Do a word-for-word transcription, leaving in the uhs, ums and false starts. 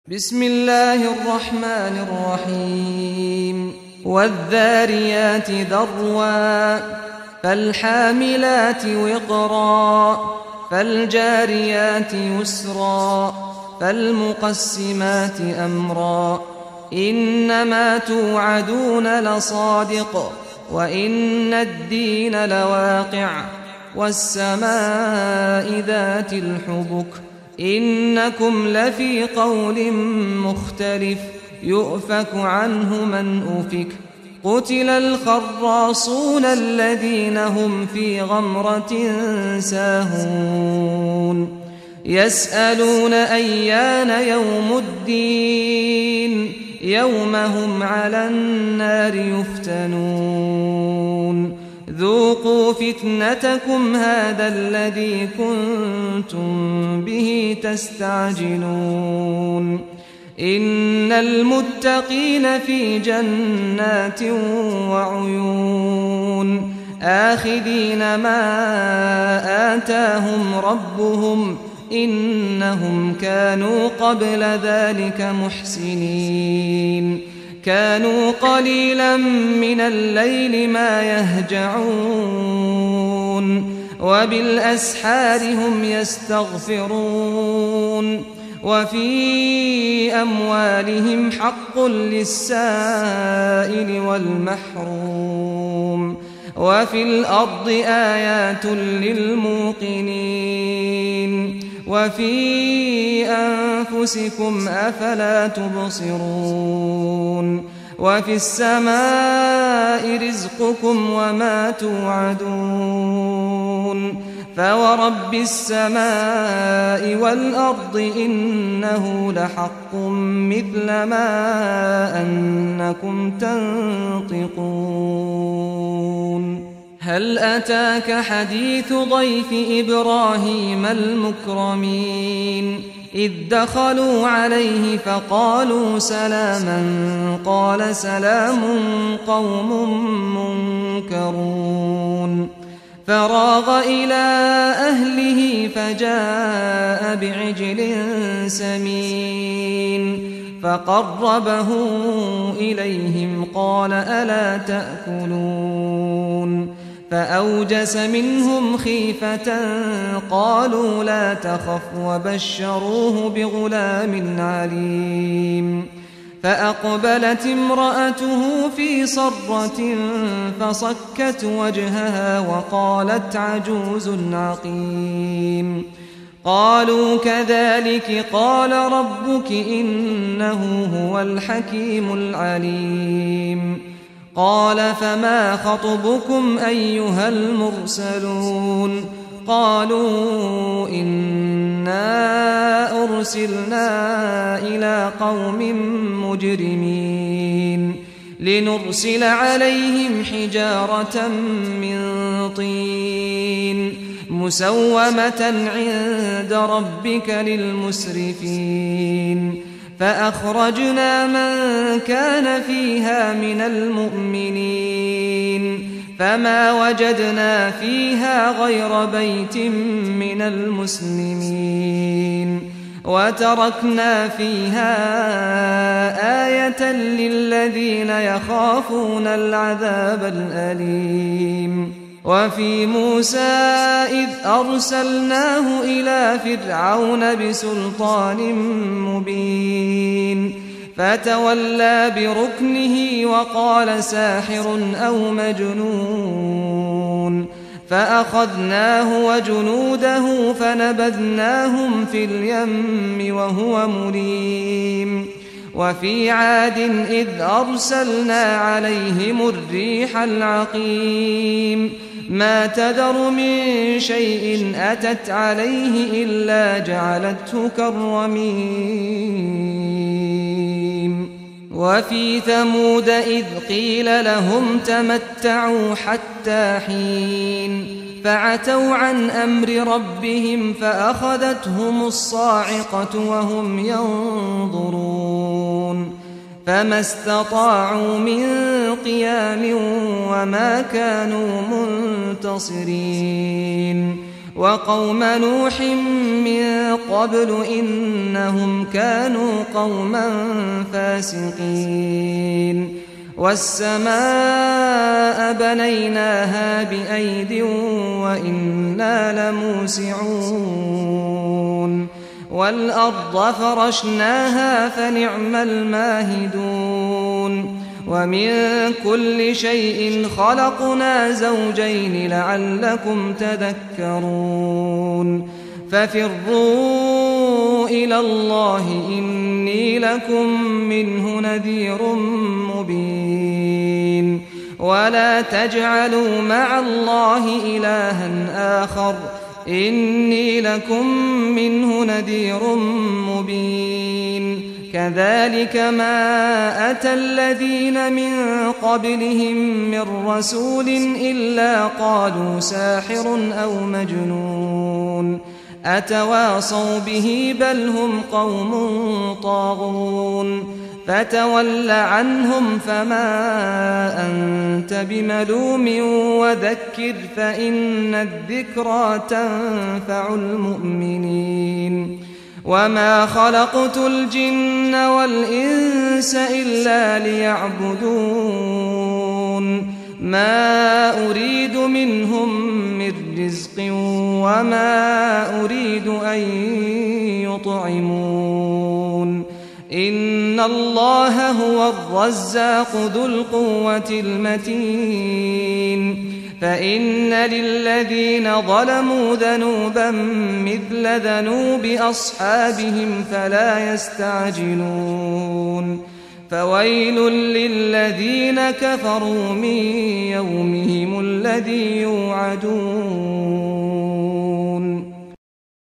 بسم الله الرحمن الرحيم والذاريات ذروا فالحاملات وقرا فالجاريات يسرا فالمقسمات أمرا إنما توعدون لصادق وإن الدين لواقع والسماء ذات الحبك إنكم لفي قول مختلف يؤفك عنه من أفك قتل الخراصون الذين هم في غمرة ساهون يسألون أيان يوم الدين يوم هم على النار يفتنون ذوقوا فتنتكم هذا الذي كنتم به تستعجلون إن المتقين في جنات وعيون آخذين ما آتاهم ربهم إنهم كانوا قبل ذلك محسنين كانوا قليلا من الليل ما يهجعون وبالأسحار هم يستغفرون وفي أموالهم حق للسائل والمحروم وفي الأرض آيات للموقنين وفي أنفسكم أفلا تبصرون وفي السماء رزقكم وما توعدون فورب السماء والأرض إنه لحق مثل ما أنكم تنطقون هل أتاك حديث ضيف إبراهيم المكرمين إذ دخلوا عليه فقالوا سلاما قال سلام قوم منكرون فراغ إلى أهله فجاء بعجل سمين فقربه إليهم قال ألا تأكلون فأوجس منهم خيفة قالوا لا تخف وبشروه بغلام عليم فأقبلت امرأته في صرة فصكت وجهها وقالت عجوز عقيم قالوا كذلك قال ربك إنه هو الحكيم العليم قال فما خطبكم أيها المرسلون قالوا إنا أرسلنا إلى قوم مجرمين لنرسل عليهم حجارة من طين مسومة عند ربك للمسرفين فأخرجنا من كان فيها من المؤمنين فما وجدنا فيها غير بيت من المسلمين وتركنا فيها آية للذين يخافون العذاب الأليم وفي موسى إذ أرسلناه إلى فرعون بسلطان مبين فتولى بركنه وقال ساحر أو مجنون فأخذناه وجنوده فنبذناهم في اليم وهو مليم وفي عاد إذ أرسلنا عليهم الريح العقيم ما تذر من شيء أتت عليه إلا جعلته كالرميم وفي ثمود إذ قيل لهم تمتعوا حتى حين فعتوا عن أمر ربهم فأخذتهم الصاعقة وهم ينظرون فما استطاعوا من قيام وما كانوا منتصرين وقوم نوح من قبل إنهم كانوا قوما فاسقين والسماء بنيناها بأيد وإنا لموسعون والأرض فرشناها فنعم الماهدون ومن كل شيء خلقنا زوجين لعلكم تذكرون ففروا إلى الله إني لكم منه نذير مبين ولا تجعلوا مع الله إلها آخر إني لكم منه نذير مبين كذلك ما أتى الذين من قبلهم من رسول إلا قالوا ساحر أو مجنون أتواصوا به بل هم قوم طاغون فتول عنهم فما أنت بملوم وذكر فإن الذكرى تنفع المؤمنين وما خلقت الجن والإنس إلا ليعبدون ما أريد منهم من رزق وما أريد أن يطعمون إن الله هو الرزاق ذو القوة المتين فإن للذين ظلموا ذنوبا مثل ذنوب أصحابهم فلا يستعجلون فويل للذين كفروا من يومهم الذي يوعدون